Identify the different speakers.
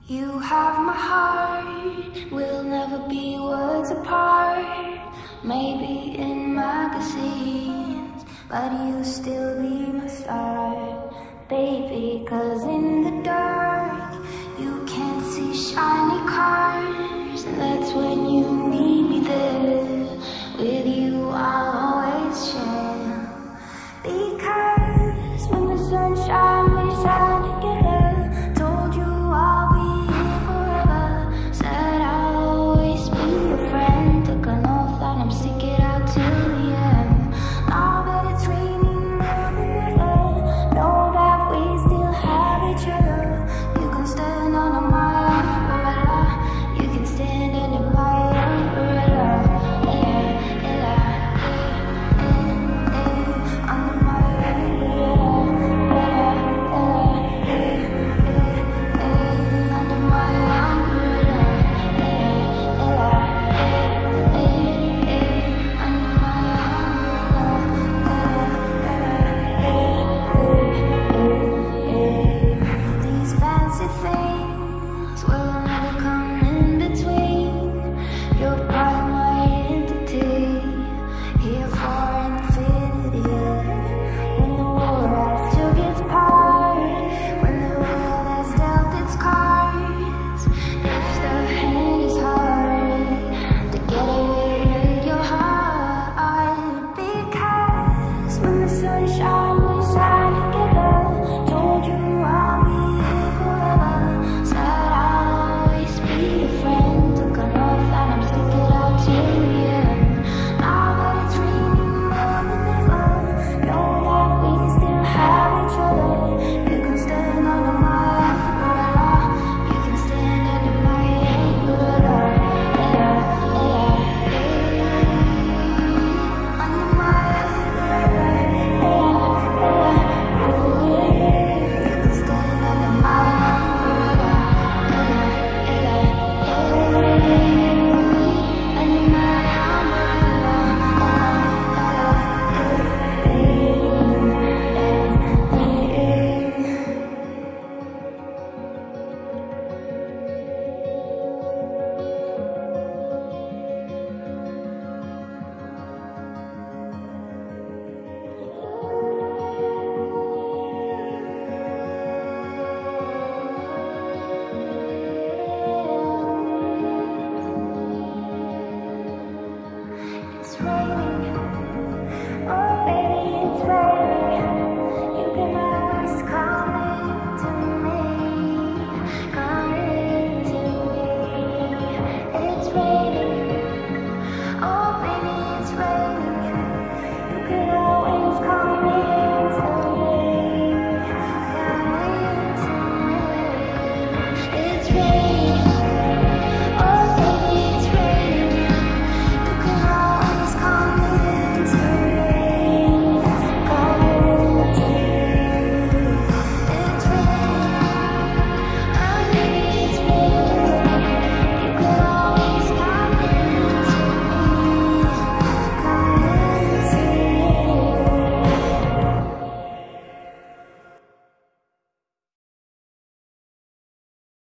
Speaker 1: You have my heart, we'll never be worlds apart. Maybe in magazines, but you still be my star, baby. 'Cause in the dark, you can't see shiny cars, and that's when you need me there. With you I'll always share, because when the sun shines we shine together. Told you I'll be here forever, said I'll always be your friend. Took an oath that I'm stick it out till the end. Now that it's raining more than ever, know that we still have each other. You can stand under my umbrella, you can stand under my umbrella. Under my things will never come in between. You're part of my entity, here for infinity. When the world still gets part, when the world has dealt its cards, if the hand is hard, together we'll mend your heart. Because when the sun shines